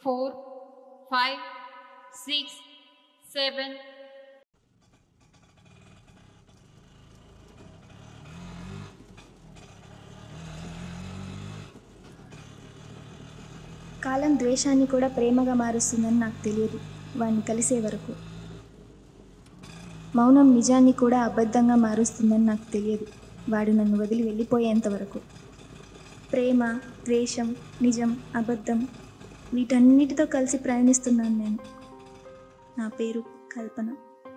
4, 5, 6, 7. కాలం ద్వేషాన్ని కూడా ప్రేమగా మారుస్తుందని నాకు తెలియదు వాడిని కలిసే వరకు. మౌనం నిజాన్ని కూడా అబద్ధంగా మారుస్తుందని నాకు తెలియదు వాడు నన్ను వదిలి వెళ్ళిపోయేంత వరకు. ప్రేమ, ద్వేషం, నిజం, అబద్ధం వీటన్నిటితో కలిసి ప్రయాణిస్తున్నాను నేను. నా పేరు కల్పన.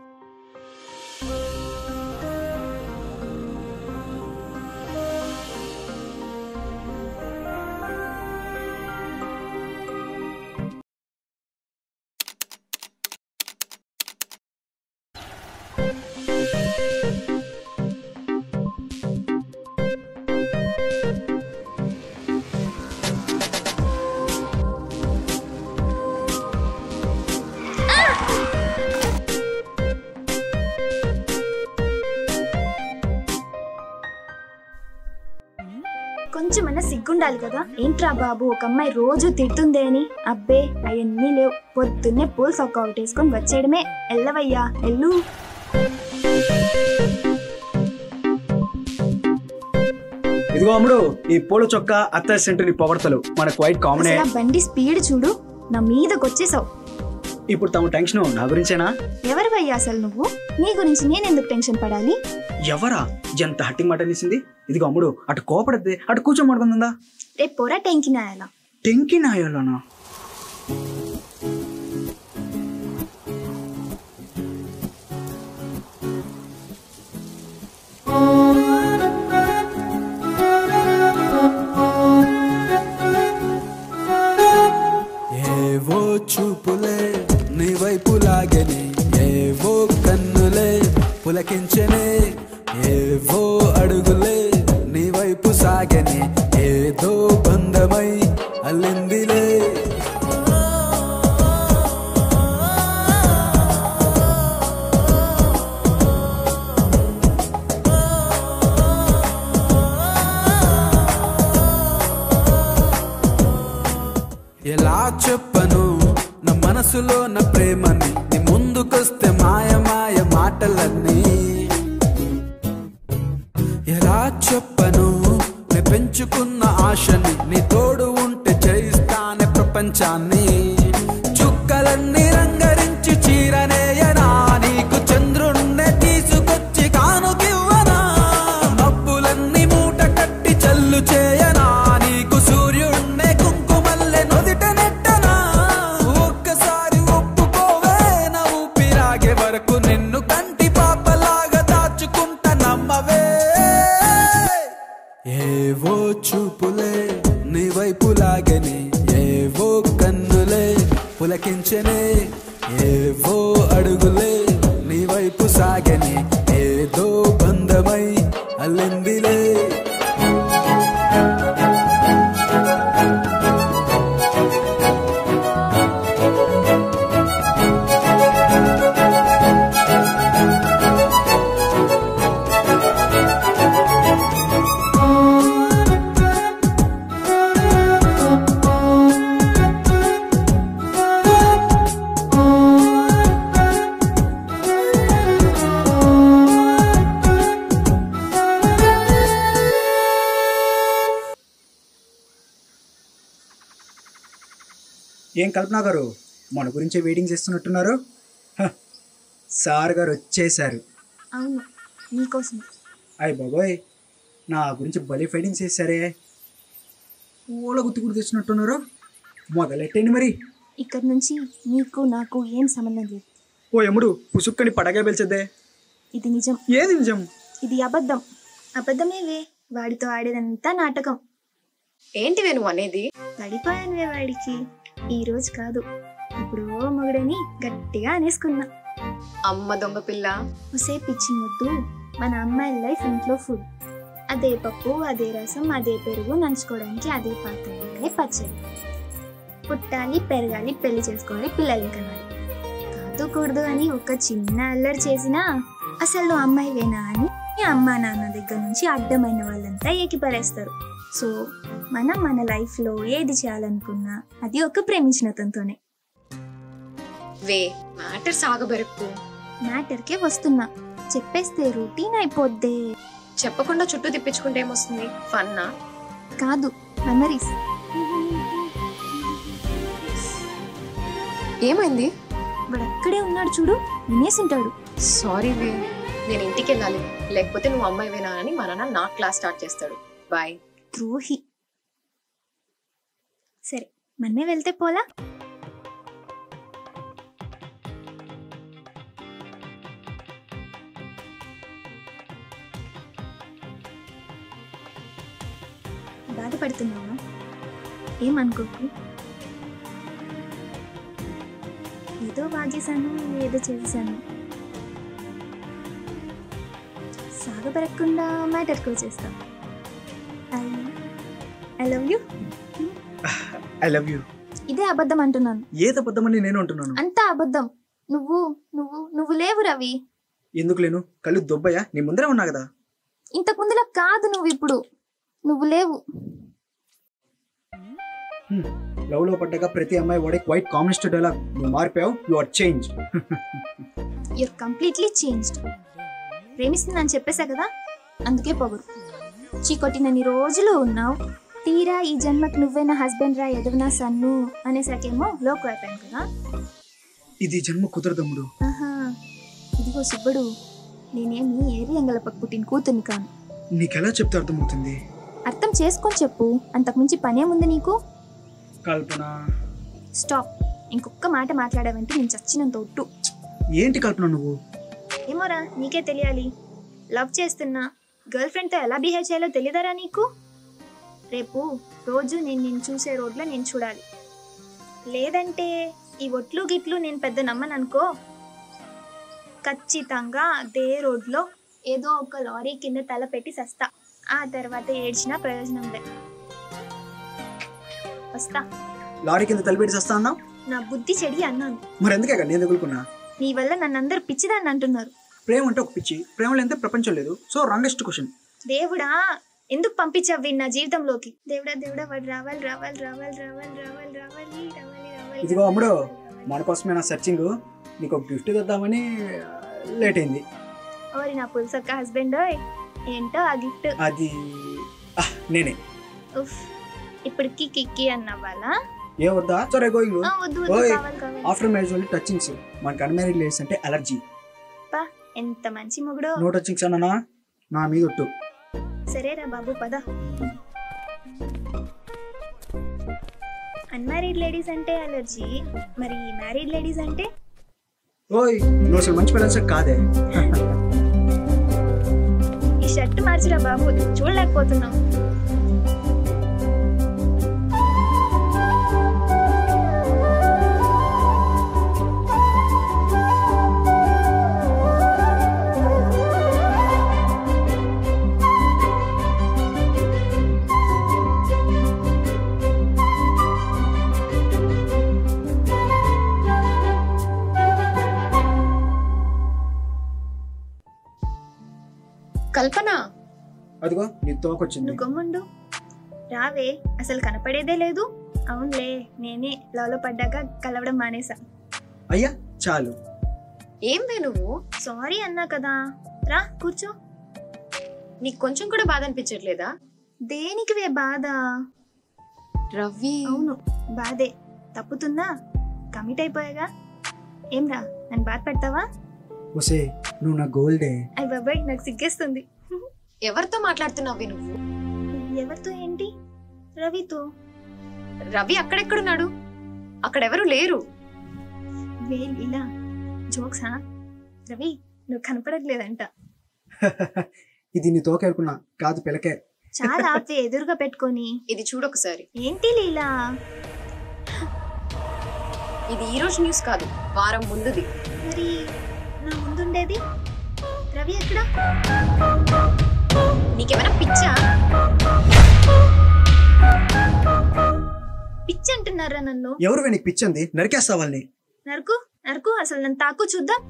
కొంచెమన్నా సిగ్గుండాలి కదా. ఏంట్రా బాబు ఒక అమ్మాయి రోజు తిడుతుందే అని. అబ్బే అవన్నీ లేవు. పొద్దున్నే పూల్ సొక్క అవుట్ వేసుకొని వచ్చేయడమే. ఎల్లవయ్యా ఎల్లు. ఇదిగో అమ్ముడు, ఈ పూల చొక్కా అత్తయ్య సెంటర్ పొగడతలు మనకు వైట్ కామన్. బండి స్పీడ్ చూడు, నా మీదకి వచ్చేసావు. ఇప్పుడు తమ టెన్షన్ నా గురించేనా? ఎవరివయ్యా అసలు నువ్వు? నీ గురించి నేను ఎందుకు టెన్షన్ పడాలి? ఎవరా ఎంత హట్టింగ్ మాట అనేసింది? ఇదిగో అమ్ముడు, అటు కోపడద్దే, అటు కూర్చోమడుకుందా. రేపు పొర టెంకి నాయాలా? టెంకి నాయాలనా? ఏవో చూపులే నీ వైపు లాగనే, ఏవో కన్నులే పులకించనే, ఏవో అడుగులే నీ వైపు సాగనే, ఏదో బంధమై అల్లిందిలే. ఎలా చెప్పను నా మనసులో నా ప్రేమని, నీ ముందుకొస్తే మాయ మాయ మాటలన్నీ. ఎలా చెప్పను నే పెంచుకున్న ఆశని, నీ తోడు ఉంటే జయిస్తానే ప్రపంచాన్ని. చుక్కలన్నీ రంగరించి చీరనేయనా, నీకు చంద్రుణ్ణే తీసుకొచ్చి కానుకివ్వనా. మబ్బులన్నీ మూట కట్టి చల్లు చేయనా, నీకు సూర్యుణ్ణే కుంకుమల్లె నొదిట నెట్టనా. ఒక్కసారి ఒప్పుకోవే నా ఊపిరాగే వరకు, నిన్ను కంటి పాపలాగా దాచుకుంటా నమ్మవే. ఏవో చూపులే నీ వైపు లాగనే, ఏవో కన్నులే పులకించనే, ఏవో అడుగులే నీ వైపు సాగనే, ఏదో బంధమై అల్లిందిలే. ఏం కల్పన గారు, మన గురించే వెయిటింగ్ చేస్తున్నట్టున్నారు. సార్ గారు వచ్చేసారు. అవును, నీకోసం. అయ్య బాబోయ్, నా గురించి బలి ఫైటింగ్ చేశారే. ఓల గుర్తు కూడా తెచ్చినట్టున్నారు. మొదలెట్టండి మరి. ఇక్కడ నుంచి నీకు నాకు ఏం సంబంధం లేదు. ఓ ఎముడు, పుసుక్కని పడగా పెల్చద్దే. ఇది నిజం. ఏది నిజం? ఇది అబద్ధం. అబద్ధమేవే, వాడితో ఆడేదంతా నాటకం. ఏంటివే నువ్వు అనేది? పడిపోయానువే వాడికి. ఈ రోజు కాదు, ఇప్పుడు మొగుడని గట్టిగా అనేసుకున్నా. అమ్మ దొంగ పిల్ల. ఒసే పిచ్చి ముద్దు, మన అమ్మాయి లైఫ్ ఇంట్లో ఫుడ్. అదే పప్పు, అదే రసం, అదే పెరుగు, నంచుకోవడానికి అదే పాత్రలే పచ్చడి. పుట్టాలి, పెరగాలి, పెళ్లి చేసుకోవాలి, పిల్లల్ని కనాలి. కాదు కూడదు అని ఒక చిన్న అల్లరి చేసినా అసలు నువ్వు అమ్మాయివేనా అని అమ్మా నాన్న దగ్గర నుంచి అడ్డమైన వాళ్ళంతా ఏకిపరేస్తారు. సో మనం మన లైఫ్లో ఏది చేయాలనుకున్నా అది ఒక ప్రేమించిన అతనితోనే. వే మ్యాటర్ సాగబెరకు. మ్యాటర్కే వస్తున్నా, చెప్పేస్తే రొటీన్ అయిపోద్దే. చెప్పకుండా చుట్టూ తిప్పించుకుంటే ఏమొస్తుంది? ఫన్నా? కాదు, మెమరీస్. ఏమైంది? వాడు అక్కడే ఉన్నాడు చూడు, వినేసింటాడు. సారీ వే, నేను ఇంటికి వెళ్ళాలి. లేకపోతే నువ్వు అమ్మాయివేనా అని మా నాన్న నా క్లాస్ స్టార్ట్ చేస్తాడు. బాయ్. ద్రోహి. సరే మనమే వెళ్తే పోలా? బాధపడుతున్నావా? ఏమనుకోకు. ఏదో వాగేశాను, ఏదో చేశాను. సాగబరకుండా మ్యాటర్కి వచ్చేస్తా. I love you. I love you. ఇదే అబద్ధం అంటున్నాను. ఏది అబద్ధమని నేను అంటున్నాను? అంతా అబద్ధం. నువ్వు నువ్వు నువ్వు లేవు రవి. ఎందుకు లేను? కళ్ళు దొబ్బయ్యా, నీ ముందరే ఉన్నా కదా. ఇంతకు ముందులా కాదు, నువ్వు లేవు. లవ్ లో పడ్డాక ప్రతి అమ్మాయి వాడే క్వైట్ కామనిస్ట్ డైలాగ్. నువ్వు మారిపోయావు, you are change. Your completely changed. ప్రేమిస్తుందని చెప్పేశా కదా, అందుకే పొగరు. చీకొట్టినన్ని రోజులు ఉన్నావు, తీరా ఈ జన్మకు నువ్వే నా హస్బెండ్ రా, ఎదవనా సన్ను అనేసాకేమో లోకు అయిపోయాను కదా. ఇది జన్మ కుదరదమ్ముడు. ఆహా, ఇదిగో సుబ్బడు, నేనేమి ఏరి ఎంగలపక్క పుట్టిన కూతుర్ని కాను. నీకెలా చెప్తే అర్థమవుతుంది? అర్థం చేసుకొని చెప్పు, అంతకుమించి పనేముంది నీకు? కల్పన. స్టాప్. ఇంకొక మాట మాట్లాడావంటే నేను చచ్చినంత ఒట్టు. ఏంటి కల్పన నువ్వు? ఏమోరా, నీకే తెలియాలి. లవ్ చేస్తున్నా, గర్ల్ ఫ్రెండ్తో ఎలా బిహేవ్ చేయాలో తెలియదరా నీకు? రేపు రోజు నేను చూసే రోడ్లో నేను చూడాలి. లేదంటే ఈ ఒట్లు గిట్లు నేను పెద్ద నమ్మననుకో, ఖచ్చితంగా అదే రోడ్లో ఏదో ఒక లారీ కింద తల పెట్టి సస్తా. ఆ తర్వాత ఏడ్చినా ప్రయోజనం లే. వస్తా. లారీ కింద తలపెట్టి వస్తా అన్నావు? నా బుద్ధి చెడి అన్నాను. మరి ఎందుకే నేను తగులుకున్నా? నీ వల్ల నన్ను అందరు పిచ్చిదాన్ని అంటున్నారు. ప్రేమ అంటే ఒక పిచ్చి, ప్రేమ లేదంటే ప్రపంచం లేదు. So wrongest question. దేవుడా, ఎందుకు పంపించావు నా జీవితంలోకి? దేవుడా దేవుడా, వాడు రావాలి రావాలి రావాలి రావాలి రావాలి రావాలి రావాలి రావాలి. ఇదిగో అమ్ముడు, మన కోసమే నా సర్చింగ్. నీకు ఒక గిఫ్ట్ తెద్దామని లేట్ అయింది. ఓరి నా పుల్సక్క హస్బెండ్, ఏంటో ఆ గిఫ్ట్? అది నేనే. ఉఫ్, ఇప్పటికి కిక్కి అన్నవాలా? ఏ వద్దా? సరే గోయింగ్. వద్దు వద్దు, కావాలి కావాలి. After marriage only touchings. మనకి అన్మ్యారీడ్ లేడీస్ అంటే అలర్జీ. పా, ఎంత మంచి మొగుడో. నో టచింగ్స్ అన్నా నా మీద ఒట్టు. సరేరా బాబు, పద. అన్మ్యారీడ్ లేడీస్ అంటే అలర్జీ, మరి మ్యారీడ్ లేడీస్ అంటే? ఓయ్, నువ్వు అసలు మంచి పిల్లలు కాదే. ఈ షర్ట్ మార్చిరా బాబు, చూడలేకపోతున్నావు. కల్పన, అదిగో నీ తోకొచ్చింది. నువ్వు గమ్ముండు. రావే, అసలు కనపడేదే లేదు. అవునులే, నేనే లవ్లో పడ్డాక కలవడం మానేసా. అయ్యా చాలు. ఏం వే నువ్వు? సారీ అన్నా కదా, రా కూర్చో. నీకు కొంచెం కూడా బాధ అనిపించట్లేదా? దేనికి వే బాధ? రవి. అవును, బాధే. తప్పుతుందా? కమిట్ అయిపోయాగా. ఏం రా, నన్ను బాధ పెడతావా? ఒసే, నువ్వు నా గోల్డే. అయ్య బాబాయ్, నాకు సిగ్గేస్తుంది. ఎవరితో మాట్లాడుతున్నావు నువ్వు? ఎవరితో ఏంటి? రవితో. రవి అక్కడెక్కడున్నాడు? అక్కడెవరు లేరు. ఇలా జోక్సా? రవి, నువ్వు కనపడట్లేదంట. ఇది నీ తోకేరుకున్నా కాదు, పిలకే. చాలా ఆపే, ఎదురుగా పెట్టుకొని. ఇది చూడొకసారి. ఏంటి లీలా? ఇది ఈ రోజు న్యూస్ కాదు, వారం ముందుది. మరి నా ముందుండేది రవి ఎక్కడా? నీకేమైనా పిచ్చా? పిచ్చి అంటున్నారా నన్ను? ఎవరు నీకు పిచ్చింది? నరికేస్తా వాళ్ళని. నరుకు నరుకు, అసలు నన్ను తాకు చూద్దాం.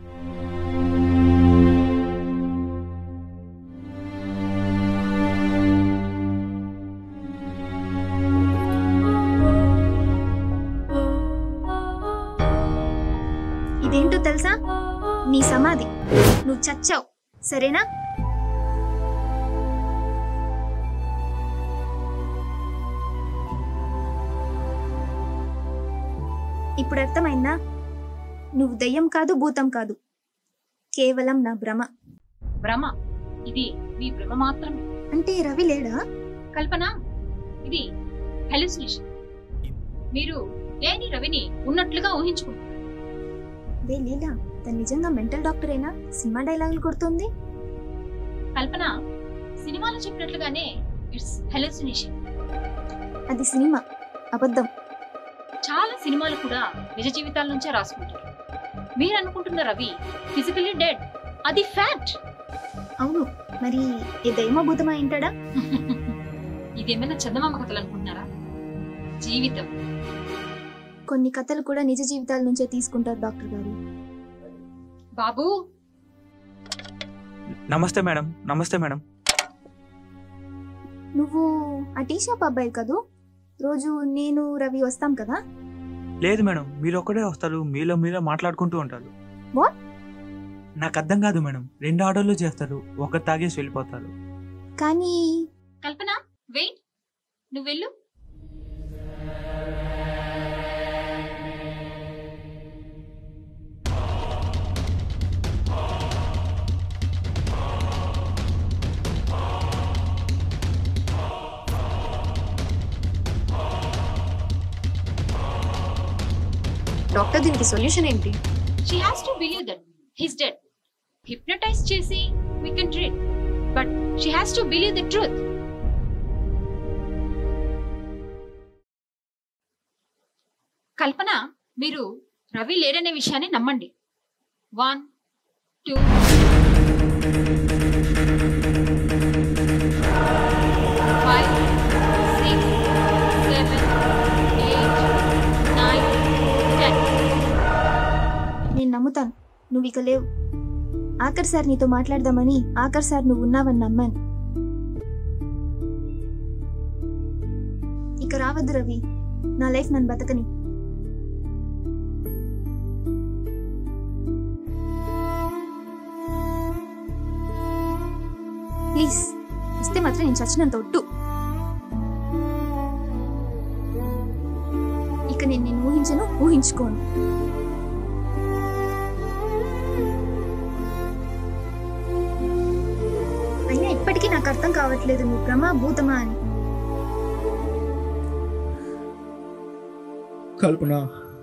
ఇదేంటో తెలుసా? నీ సమాధి. నువ్వు చచ్చావు, సరేనా? ఇప్పుడు అర్థమైందా? నువ్వు దయ్యం కాదు, భూతం కాదు, కేవలం నా భ్రమ. భ్రమ? ఇది మీ భ్రమ మాత్రమే. అంటే రవి లేడా? కల్పన, ఇది హెలుసినేషన్. మీరు లేని రవిని ఉన్నట్లుగా ఊహించుకుంటారు. వే లీలా, తను నిజంగా మెంటల్ డాక్టరేనా? సినిమా డైలాగులు కొడుతుంది. కల్పన, సినిమాలో చెప్పినట్లుగానే ఇట్స్ హెలుసినేషన్. అది సినిమా, అబద్ధం. చాలా సినిమాలు కూడా నిజ జీవితాల నుంచే రాసుకుంటారు. మీరు అనుకుంటున్న రవి ఫిజికల్లీ డెడ్, అది ఫ్యాక్ట్. అవును, మరి ఏ దయ్యమో భూతమా ఏంటాడా? ఇదేమైనా చందమామ కథలు అనుకుంటున్నారా? జీవితం. కొన్ని కథలు కూడా నిజ జీవితాల నుంచే తీసుకుంటారు డాక్టర్ గారు. బాబు. నమస్తే మేడం. నమస్తే మేడం. నువ్వు ఆ టీ షాప్ అబ్బాయి కదూ? రోజు నేను రవి వస్తాం కదా? లేదు మేడం, మీరు ఒక్కడే వస్తారు, మీలో మాట్లాడుకుంటూ ఉంటారు. What? నాకు అర్థం కాదు మేడం. 2 ఆర్డర్లు చేస్తారు, ఒకటి తాగేసి వెళ్ళిపోతారు. కానీ కల్పన, వెయిట్, నువ్వు వెళ్ళు. డాక్టర్, దీనికి సొల్యూషన్ ఏంటి? She has to believe that he's dead. Hypnotize చేసి we can treat, but she has to believe the truth. కల్పన, మీరు రవి లేడనే విషయాన్ని నమ్మండి. 1 2 5 6 7 8 9 10. నేను నమ్ముతాను, నువ్వు ఇక లేవు. ఆఖరిసారి నీతో మాట్లాడదామని ఆఖరిసారి నువ్వు ఉన్నావని నమ్మాను. ఇక రావద్దు రవి, నా లైఫ్ నన్ను బతకని. ప్లీజ్, ఇస్తే మాత్రం నేను చచ్చినంత ఒట్టు. ఇక నేను నిన్ను ఊహించను, ఊహించుకోను. అయినా ఇప్పటికీ నాకు అర్థం కావట్లేదు నువ్వు భ్రమ భూతమా అని. కల్పన,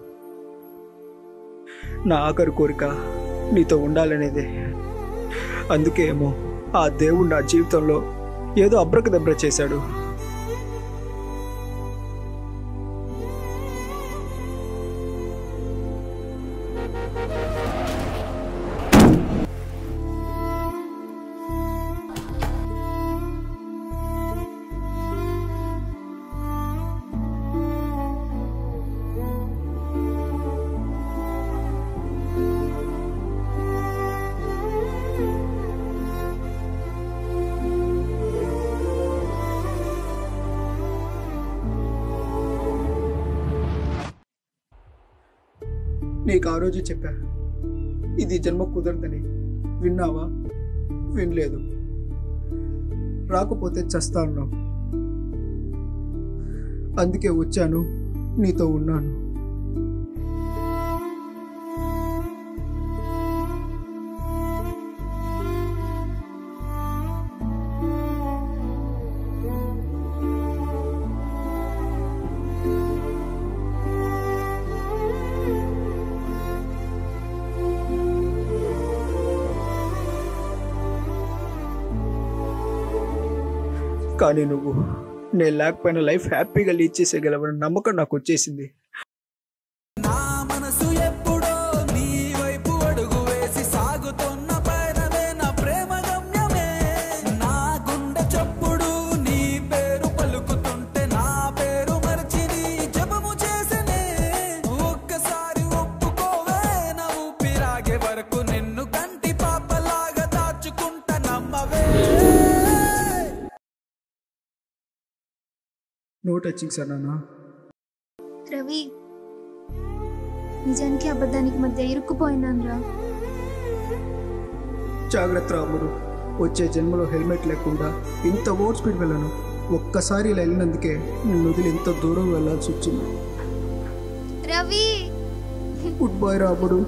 నా ఆఖరి కోరిక నీతో ఉండాలనేదే. అందుకే ఏమో ఆ దేవుడు నా జీవితంలో ఏదో అబ్రకదబ్ర చేశాడు. నీకు ఆ రోజు చెప్పా, ఇది జన్మ కుదరదని. విన్నావా? వినలేదు. రాకపోతే చస్తాను. అందుకే వచ్చాను, నీతో ఉన్నాను. కానీ నువ్వు నేను లేకపోయినా లైఫ్ హ్యాపీగా లీడ్ చేసేయగలవని నమ్మకం నాకు వచ్చేసింది. నా మనసు ఎప్పుడో నీ వైపు అడుగు వేసి సాగుతున్న పయనమే నా ప్రేమ గమ్యమే. నా గుండె చప్పుడు నీ పేరు పలుకుతుంటే నా పేరు మర్చి నీ జపము చేసనే. ఒక్కసారి ఒప్పుకోవే, నా ఊపిరాగే వరకు నిన్ను కంటి పాపలాగా దాచుకుంటా, నమ్మవే. No touching sir. నాన్న రవి, నిజానికి అబద్ధానికి మధ్య ఇరుక్కుపోయినానురా. జాగ్రత్త రాముడు, వచ్చే జన్మలో హెల్మెట్ లేకుండా ఇంత ఓవర్ స్పీడ్ వెళ్ళను. ఒక్కసారి ఇలా వెళ్ళినందుకే నిన్ను వదిలి ఎంత దూరం వెళ్ళాల్సి వచ్చింది. Ravi, good bye Ramudu.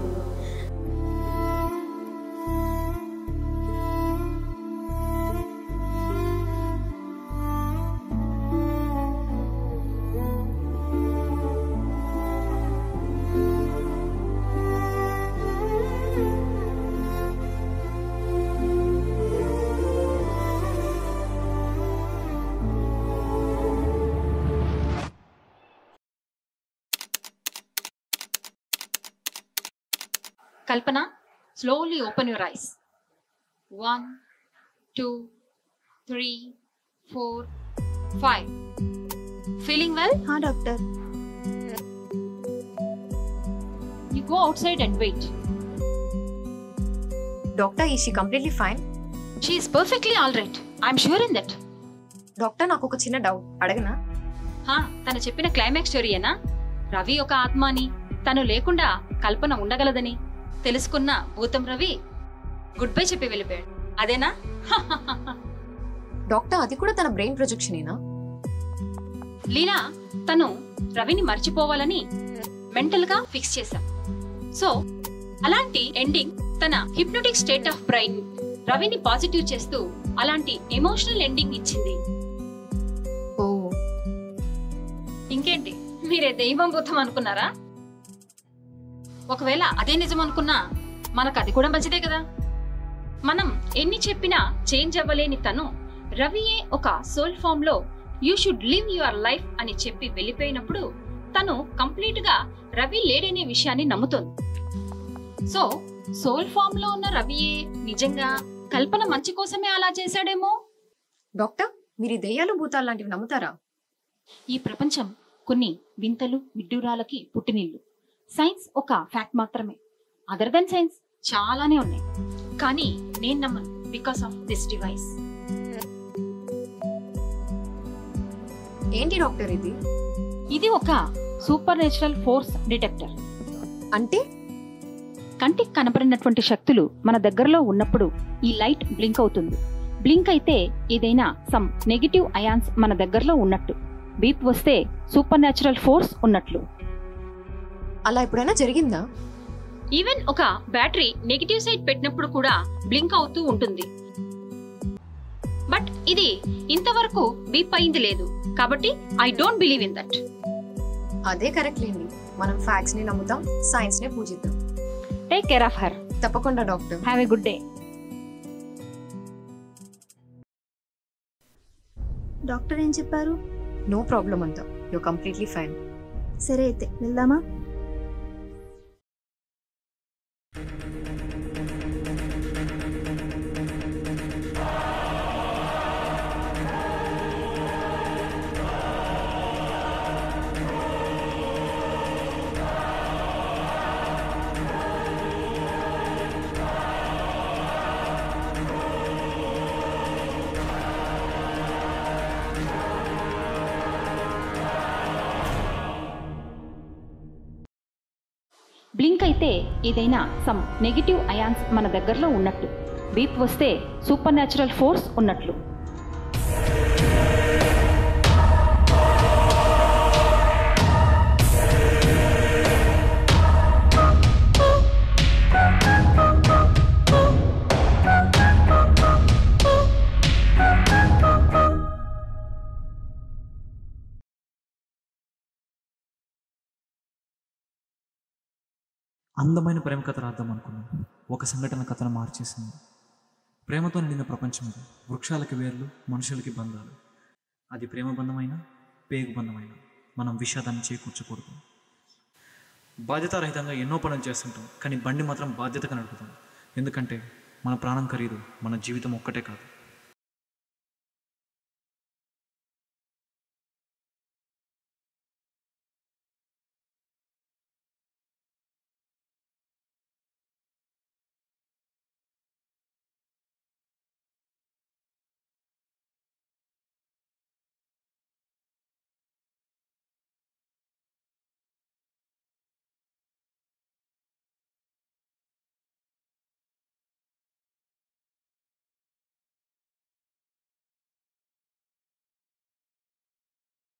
Kalpana, slowly open your eyes. 1, 2, 3, 4, 5. Feeling well? హా doctor. You go outside and wait. Doctor, is she completely fine? She is perfectly all right. I'm sure in that. Doctor, నాకు ఒక చిన్న డౌట్ అడగనా? తను చెప్పిన climax స్టోరీయేనా? Ravi ఒక ఆత్మ అని, తను లేకుండా కల్పన ఉండగలదని తెలుసుకున్న భూతం రవి గుడ్ బై చెప్పి వెళ్ళిపోయాడు, అదేనా? డాక్టర్, అది కూడా తన బ్రెయిన్ ప్రొజెక్షనేనా? లీలా, తను రవిని మర్చిపోవాలని మెంటల్ గా ఫిక్స్ చేశాం. సో అలాంటి ఎండింగ్ తన హిప్నోటిక్ స్టేట్ ఆఫ్ బ్రెయిన్ రవిని పాజిటివ్ చేస్తూ అలాంటి ఎమోషనల్ ఎండింగ్ ఇచ్చింది. ఓ, ఇంకేంటి, మీరే దైవం భూతం అనుకున్నారా? ఒకవేళ అదే నిజం అనుకున్నా మనకు అది కూడా మంచిదే కదా. మనం ఎన్ని చెప్పినా చేంజ్ అవ్వలేని తను రవియే ఒక సోల్ ఫామ్ లో you should live your life అని చెప్పి వెళ్ళిపోయినప్పుడు తను కంప్లీట్ గా రవి లేడనే విషయాన్ని నమ్ముతోంది. సో సోల్ ఫామ్ లో ఉన్న రవియే నిజంగా కల్పన మంచి కోసమే అలా చేశాడేమో. డాక్టర్, మీరు ఈ దెయ్యాలు భూతాలు లాంటివి నమ్ముతారా? ఈ ప్రపంచం కొన్ని వింతలు విడ్డూరాలకి పుట్టినిల్లు. సైన్స్ ఒక ఫ్యాక్ట్ మాత్రమే. అదర్ దెన్ సైన్స్ చాలానే ఉన్నాయి, కానీ నేను నమ్మను బికాస్ ఆఫ్ దిస్ డివైస్. ఏంటి డాక్టర్ ఇది? ఇది ఒక సూపర్ నేచురల్ ఫోర్స్ డిటెక్టర్. అంటే కంటికి కనపడినటువంటి శక్తులు మన దగ్గరలో ఉన్నప్పుడు ఈ లైట్ బ్లింక్ అవుతుంది. బ్లింక్ అయితే ఏదైనా సమ్ నెగిటివ్ అయాన్స్ మన దగ్గరలో ఉన్నట్టు, బీప్ వస్తే సూపర్ న్యాచురల్ ఫోర్స్ ఉన్నట్లు. అలా ఎప్పుడైనా జరిగిందా? ఈవెన్ ఒక బ్యాటరీ నెగిటివ్ సైడ్ పెట్టినప్పుడు కూడా బ్లింక్ అవుతూ ఉంటుంది. బట్ ఇది ఇంతవరకు బీప్ అయింది లేదు, కాబట్టి I don't believe in that. అదే కరెక్ట్ లేండి, మనం ఫ్యాక్ట్స్ ని నమ్ముతాం, సైన్స్ ని పూజిద్దాం. Take care of her. తప్పకుండా doctor. Have a good day. Doctor ఏం చెప్పారు? నో ప్రాబ్లం అంతా, యు కంప్లీట్లీ ఫైన్. సరే అయితే వెళ్దామా? బ్లింక్ అయితే ఏదైనా సమ్ నెగిటివ్ అయాన్స్ మన దగ్గరలో ఉన్నట్టు, బీప్ వస్తే సూపర్ న్యాచురల్ ఫోర్స్ ఉన్నట్లు. అందమైన ప్రేమ కథ రాద్దాం అనుకున్నాను. ఒక సంఘటన కథను మార్చేసింది. ప్రేమతో నిండిన ప్రపంచం ఇది. వృక్షాలకి వేర్లు, మనుషులకి బంధాలు. అది ప్రేమ బంధమైన, పేగు బంధమైన మనం విషాదాన్ని చేకూర్చకూడదు. బాధ్యతారహితంగా ఎన్నో పనులు చేస్తుంటాం, కానీ బండి మాత్రం బాధ్యతగా నడుపుతాం. ఎందుకంటే మన ప్రాణం ఖరీదు, మన జీవితం ఒక్కటే కాదు.